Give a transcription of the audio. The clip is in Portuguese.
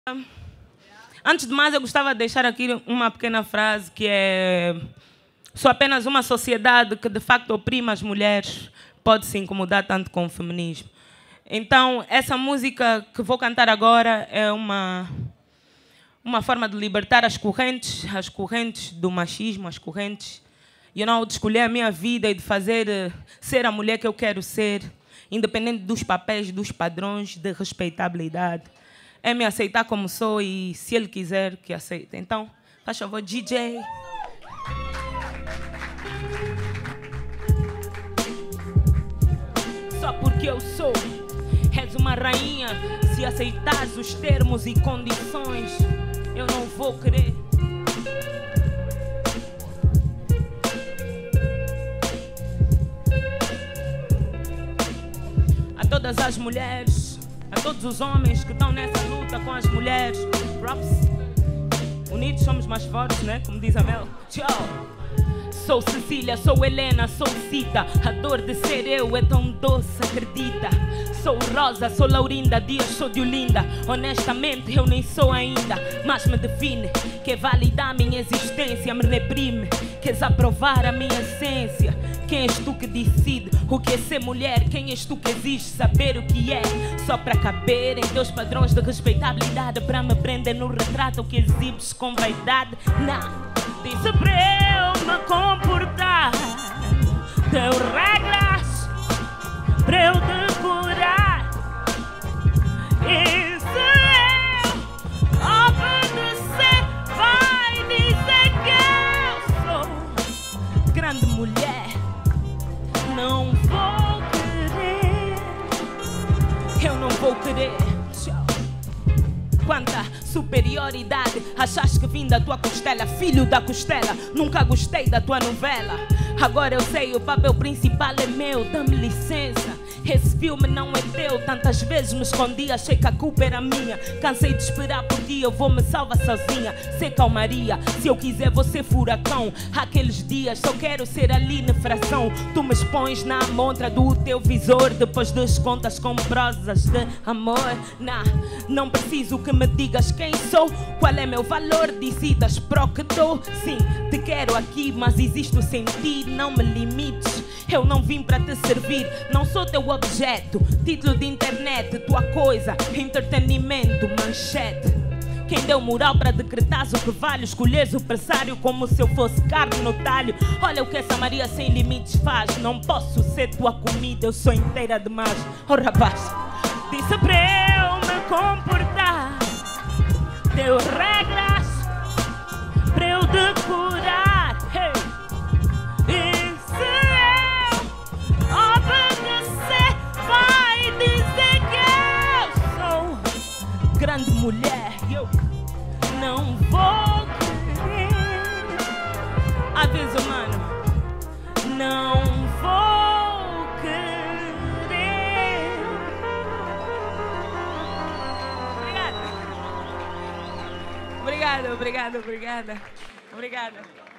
Antes de mais, eu gostava de deixar aqui uma pequena frase que é: sou apenas uma sociedade que de facto oprime as mulheres, pode se incomodar tanto com o feminismo. Então, essa música que vou cantar agora é uma forma de libertar as correntes do machismo, as correntes, de escolher a minha vida e de fazer ser a mulher que eu quero ser, independente dos papéis, dos padrões de respeitabilidade. É me aceitar como sou e, se ele quiser, que aceite. Então, faz favor, DJ. Só porque eu sou, és uma rainha. Se aceitares os termos e condições, eu não vou querer. A todas as mulheres, a todos os homens que estão nessa luta com as mulheres, props. Unidos somos mais fortes, né? Como diz a Mel. Tchau. Sou Cecília, sou Helena, sou Cita. A dor de ser eu é tão doce, acredita. Sou Rosa, sou Laurinda, Dias, sou de Olinda. Honestamente eu nem sou ainda, mas me define. Que valida a minha existência, me reprime. Queres aprovar a minha essência. Quem és tu que decide o que é ser mulher? Quem és tu que exige saber o que é? Só para caber em teus padrões de respeitabilidade, para me prender no retrato que exibes com vaidade. Não, disse para eu me comportar. Deu regras para eu decorar. E se eu obedecer, vai dizer que eu sou grande mulher. Não vou querer, eu não vou querer. Quanta superioridade, achaste que vim da tua costela, filho da costela, nunca gostei da tua novela. Agora eu sei, o papel principal é meu, dá-me licença. Esse filme não é teu, tantas vezes me escondi, achei que a culpa era minha. Cansei de esperar por ti, eu vou me salvar sozinha. Sei calmaria, se eu quiser vou ser furacão. Aqueles dias só quero ser ali na fração. Tu me expões na montra do teu visor, depois descontas com prosas de amor. Não preciso que me digas quem sou, qual é meu valor, decidas pro que dou. Sim, te quero aqui, mas existo sem ti, não me limites. Eu não vim para te servir, não sou teu objeto. Título de internet, tua coisa, entretenimento, manchete. Quem deu moral para decretares o que vale, escolheres o pressário como se eu fosse carne no talho. Olha o que essa Maria sem limites faz. Não posso ser tua comida, eu sou inteira demais. Oh rapaz, disse para eu me comportar. Deu regras para eu decorar. Hey. E se eu obedecer, vai dizer que eu sou grande mulher. Eu não vou querer. Aviso, mano, não vou querer. Obrigada. Obrigada.